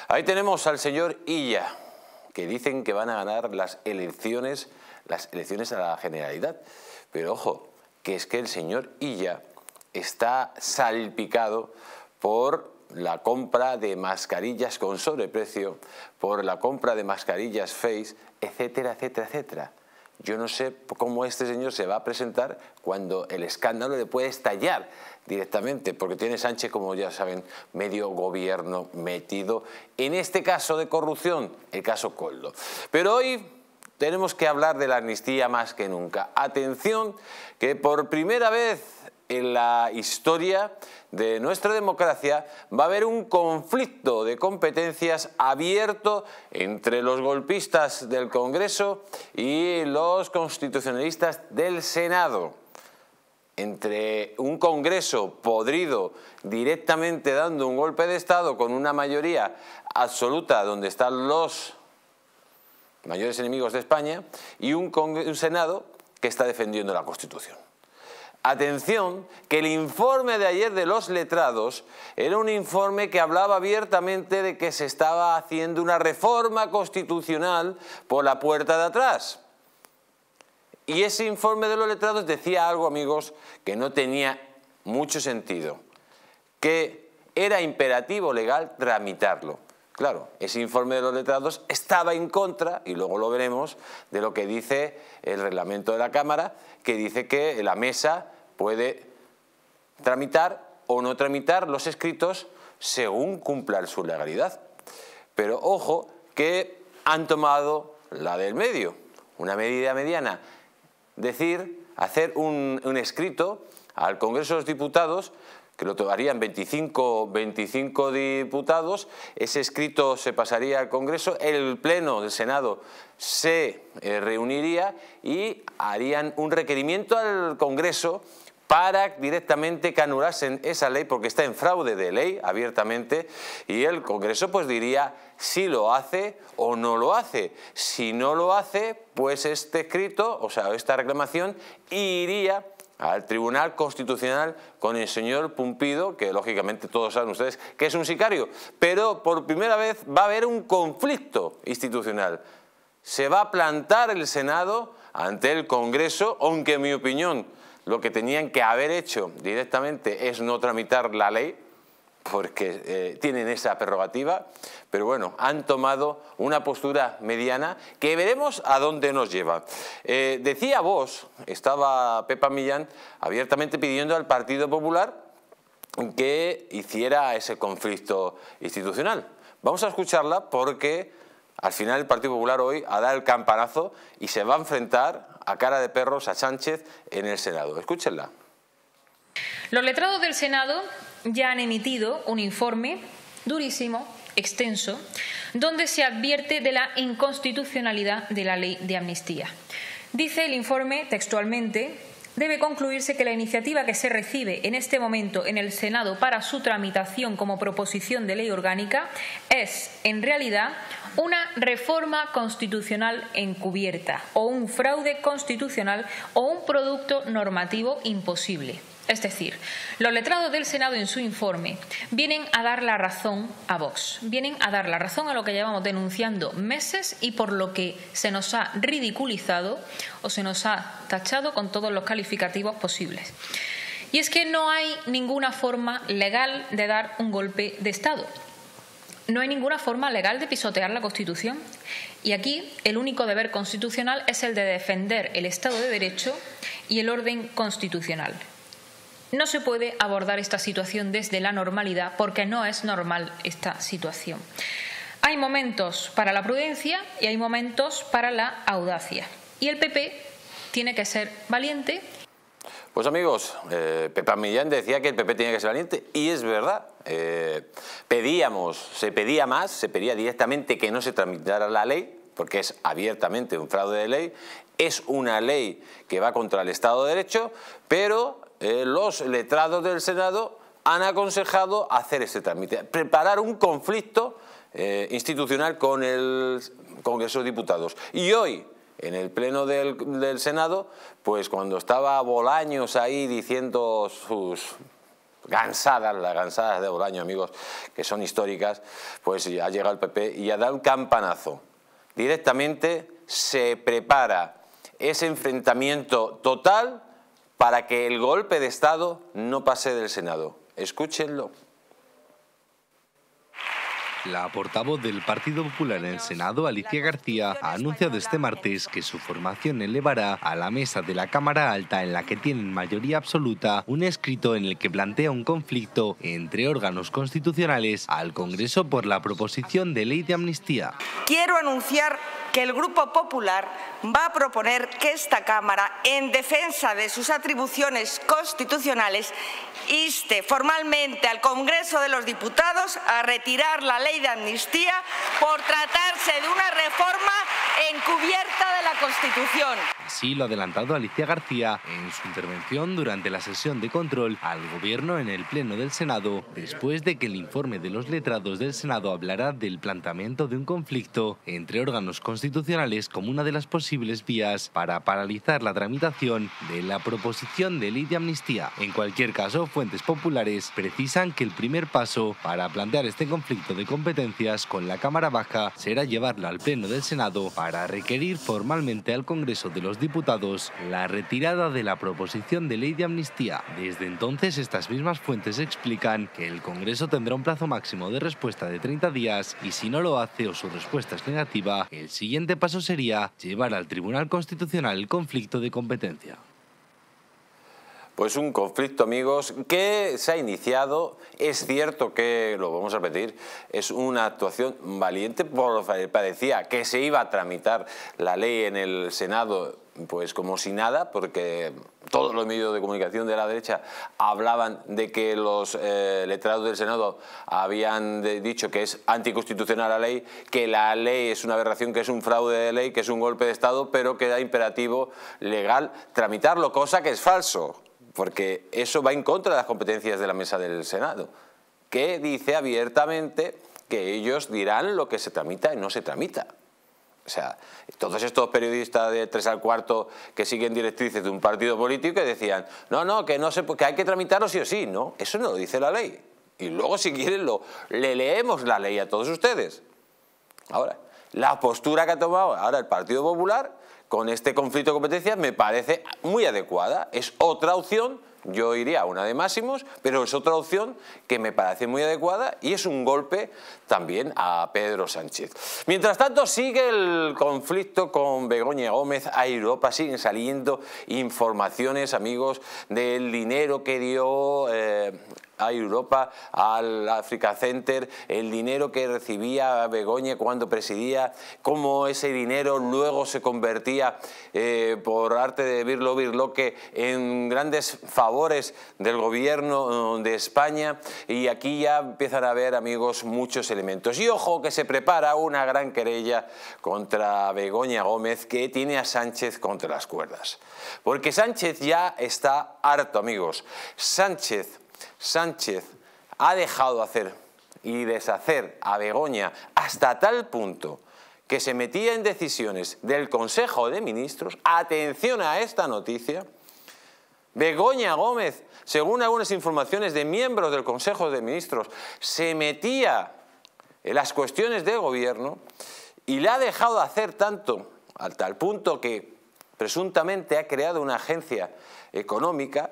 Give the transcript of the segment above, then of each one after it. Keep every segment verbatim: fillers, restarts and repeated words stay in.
Ahí tenemos al señor Illa, que dicen que van a ganar las elecciones, las elecciones a la Generalidad. Pero ojo, que es que el señor Illa está salpicado por la compra de mascarillas con sobreprecio, por la compra de mascarillas Face, etcétera, etcétera, etcétera. Yo no sé cómo este señor se va a presentar cuando el escándalo le puede estallar directamente, porque tiene Sánchez, como ya saben, medio gobierno metido en este caso de corrupción, el caso Koldo. Pero hoy tenemos que hablar de la amnistía más que nunca. Atención, que por primera vez en la historia de nuestra democracia va a haber un conflicto de competencias abierto entre los golpistas del Congreso y los constitucionalistas del Senado. Entre un Congreso podrido directamente dando un golpe de Estado con una mayoría absoluta donde están los mayores enemigos de España y un, un Senado que está defendiendo la Constitución. Atención, que el informe de ayer de los letrados era un informe que hablaba abiertamente de que se estaba haciendo una reforma constitucional por la puerta de atrás. Y ese informe de los letrados decía algo, amigos, que no tenía mucho sentido, que era imperativo legal tramitarlo. Claro, ese informe de los letrados estaba en contra, y luego lo veremos, de lo que dice el reglamento de la Cámara, que dice que la mesa puede tramitar o no tramitar los escritos según cumplan su legalidad. Pero ojo que han tomado la del medio, una medida mediana, decir, hacer un, un escrito al Congreso de los Diputados, que lo tomarían veinticinco, veinticinco diputados, ese escrito se pasaría al Congreso, el Pleno del Senado se eh, reuniría y harían un requerimiento al Congreso para directamente que anulasen esa ley, porque está en fraude de ley abiertamente, y el Congreso pues diría si lo hace o no lo hace. Si no lo hace, pues este escrito, o sea, esta reclamación iría al Tribunal Constitucional con el señor Pumpido, que lógicamente todos saben ustedes que es un sicario, pero por primera vez va a haber un conflicto institucional. Se va a plantar el Senado ante el Congreso, aunque en mi opinión lo que tenían que haber hecho directamente es no tramitar la ley, porque eh, tienen esa prerrogativa, pero bueno, han tomado una postura mediana que veremos a dónde nos lleva. Eh, decía Vox, estaba Pepa Millán abiertamente pidiendo al Partido Popular que hiciera ese conflicto institucional. Vamos a escucharla porque al final el Partido Popular hoy ha dado el campanazo y se va a enfrentar a cara de perros a Sánchez en el Senado. Escúchenla. Los letrados del Senado ya han emitido un informe durísimo, extenso, donde se advierte de la inconstitucionalidad de la ley de amnistía. Dice el informe textualmente: debe concluirse que la iniciativa que se recibe en este momento en el Senado para su tramitación como proposición de ley orgánica es, en realidad, una reforma constitucional encubierta o un fraude constitucional o un producto normativo imposible. Es decir, los letrados del Senado en su informe vienen a dar la razón a Vox, vienen a dar la razón a lo que llevamos denunciando meses y por lo que se nos ha ridiculizado o se nos ha tachado con todos los calificativos posibles. Y es que no hay ninguna forma legal de dar un golpe de Estado. No hay ninguna forma legal de pisotear la Constitución. Y aquí el único deber constitucional es el de defender el Estado de Derecho y el orden constitucional. No se puede abordar esta situación desde la normalidad porque no es normal esta situación. Hay momentos para la prudencia y hay momentos para la audacia. Y el P P tiene que ser valiente. Pues amigos, eh, Pepa Millán decía que el P P tenía que ser valiente y es verdad. Eh, pedíamos, se pedía más, se pedía directamente que no se tramitara la ley, porque es abiertamente un fraude de ley, es una ley que va contra el Estado de Derecho, pero eh, los letrados del Senado han aconsejado hacer este trámite, preparar un conflicto eh, institucional con el Congreso de Diputados. Y hoy, en el Pleno del, del Senado, pues cuando estaba Bolaños ahí diciendo sus gansadas, las gansadas de Bolaño, amigos, que son históricas, pues ha llegado el P P y ha dado un campanazo. Directamente se prepara ese enfrentamiento total para que el golpe de Estado no pase del Senado. Escúchenlo. La portavoz del Partido Popular en el Senado, Alicia García, ha anunciado este martes que su formación elevará a la mesa de la Cámara Alta, en la que tienen mayoría absoluta, un escrito en el que plantea un conflicto entre órganos constitucionales al Congreso por la proposición de ley de amnistía. Quiero anunciar que el Grupo Popular va a proponer que esta Cámara, en defensa de sus atribuciones constitucionales, inste formalmente al Congreso de los Diputados a retirar la ley de amnistía por tratarse de una reforma encubierta de la Constitución. Así lo ha adelantado Alicia García en su intervención durante la sesión de control al Gobierno en el Pleno del Senado, después de que el informe de los letrados del Senado hablara del planteamiento de un conflicto entre órganos constitucionales como una de las posibles vías para paralizar la tramitación de la proposición de ley de amnistía. En cualquier caso, fuentes populares precisan que el primer paso para plantear este conflicto de competencias con la Cámara Baja será llevarla al Pleno del Senado para requerir formalmente al Congreso de los Diputados la retirada de la proposición de ley de amnistía. Desde entonces, estas mismas fuentes explican que el Congreso tendrá un plazo máximo de respuesta de treinta días y, si no lo hace o su respuesta es negativa, el siguiente paso sería llevar al Tribunal Constitucional el conflicto de competencia. Pues un conflicto, amigos, que se ha iniciado. Es cierto que, lo vamos a repetir, es una actuación valiente, porque parecía que se iba a tramitar la ley en el Senado pues como si nada, porque todos los medios de comunicación de la derecha hablaban de que los eh, letrados del Senado habían de, dicho que es anticonstitucional la ley, que la ley es una aberración, que es un fraude de ley, que es un golpe de Estado, pero que da imperativo legal tramitarlo, cosa que es falso, porque eso va en contra de las competencias de la mesa del Senado, que dice abiertamente que ellos dirán lo que se tramita y no se tramita. O sea, todos estos periodistas de tres al cuarto que siguen directrices de un partido político que decían, no, no, que, no se, que hay que tramitarlo sí o sí. No, eso no lo dice la ley. Y luego, si quieren, lo, le leemos la ley a todos ustedes. Ahora, la postura que ha tomado ahora el Partido Popular con este conflicto de competencias me parece muy adecuada. Es otra opción. Yo iría a una de máximos, pero es otra opción que me parece muy adecuada y es un golpe también a Pedro Sánchez. Mientras tanto, sigue el conflicto con Begoña Gómez a Europa. Siguen saliendo informaciones, amigos, del dinero que dio eh, a Europa, al Africa Center, el dinero que recibía Begoña cuando presidía, cómo ese dinero luego se convertía eh, por arte de Birlo Birloque en grandes favores del gobierno de España, y aquí ya empiezan a haber, amigos, muchos elementos. Y ojo que se prepara una gran querella contra Begoña Gómez, que tiene a Sánchez contra las cuerdas. Porque Sánchez ya está harto, amigos. Sánchez Sánchez ha dejado hacer y deshacer a Begoña hasta tal punto que se metía en decisiones del Consejo de Ministros. Atención a esta noticia. Begoña Gómez, según algunas informaciones de miembros del Consejo de Ministros, se metía en las cuestiones de gobierno y le ha dejado hacer tanto, a tal punto que presuntamente ha creado una agencia económica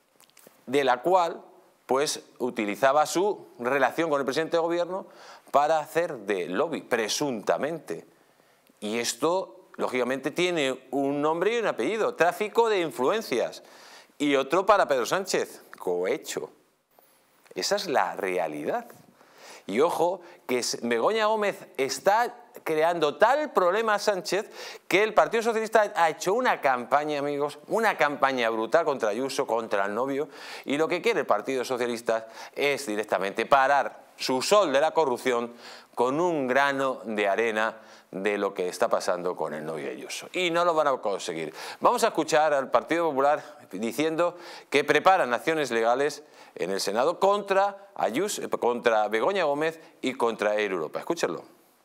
de la cual pues utilizaba su relación con el presidente de gobierno para hacer de lobby, presuntamente. Y esto, lógicamente, tiene un nombre y un apellido: tráfico de influencias. Y otro para Pedro Sánchez: cohecho. Esa es la realidad. Y ojo, que Begoña Gómez está creando tal problema a Sánchez que el Partido Socialista ha hecho una campaña, amigos, una campaña brutal contra Ayuso, contra el novio, y lo que quiere el Partido Socialista es directamente parar su sol de la corrupción con un grano de arena de lo que está pasando con el novio Ayuso. Y no lo van a conseguir. Vamos a escuchar al Partido Popular diciendo que preparan acciones legales en el Senado contra Ayuso, contra Begoña Gómez y contra Air Europa. Escúchenlo.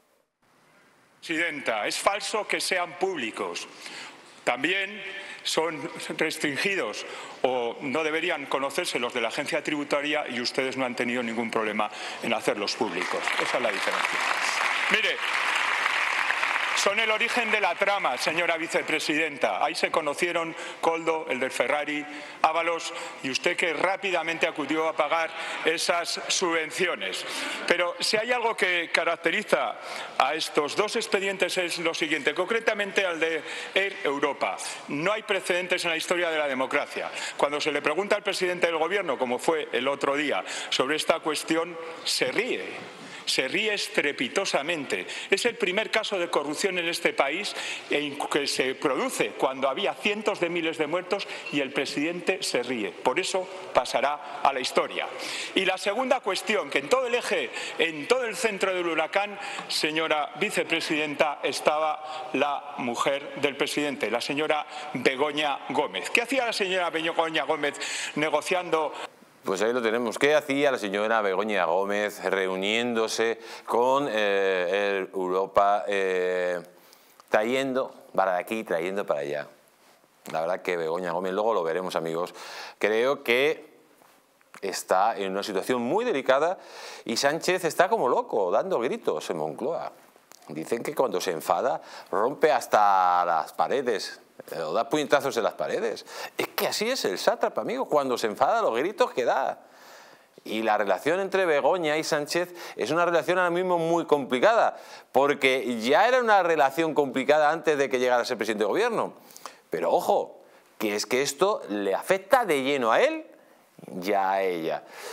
Presidenta, es falso que sean públicos. También son restringidos o luego no deberían conocerse los de la agencia tributaria y ustedes no han tenido ningún problema en hacerlos públicos. Esa es la diferencia. Mire, son el origen de la trama, señora vicepresidenta. Ahí se conocieron Koldo, el del Ferrari, Ábalos y usted, que rápidamente acudió a pagar esas subvenciones. Pero si hay algo que caracteriza a estos dos expedientes es lo siguiente, concretamente al de Air Europa. No hay precedentes en la historia de la democracia. Cuando se le pregunta al presidente del Gobierno, como fue el otro día, sobre esta cuestión, se ríe. Se ríe estrepitosamente. Es el primer caso de corrupción en este país que se produce cuando había cientos de miles de muertos y el presidente se ríe. Por eso pasará a la historia. Y la segunda cuestión, que en todo el eje, en todo el centro del huracán, señora vicepresidenta, estaba la mujer del presidente, la señora Begoña Gómez. ¿Qué hacía la señora Begoña Gómez negociando? Pues ahí lo tenemos. ¿Qué hacía la señora Begoña Gómez reuniéndose con eh, el Europa, eh, trayendo para aquí, trayendo para allá? La verdad que Begoña Gómez, luego lo veremos, amigos, creo que está en una situación muy delicada y Sánchez está como loco, dando gritos en Moncloa. Dicen que cuando se enfada rompe hasta las paredes, o da puñetazos en las paredes. Es que así es el sátrapa, amigo, cuando se enfada, los gritos que da. Y la relación entre Begoña y Sánchez es una relación ahora mismo muy complicada, porque ya era una relación complicada antes de que llegara a ser presidente de gobierno. Pero ojo, que es que esto le afecta de lleno a él y a ella.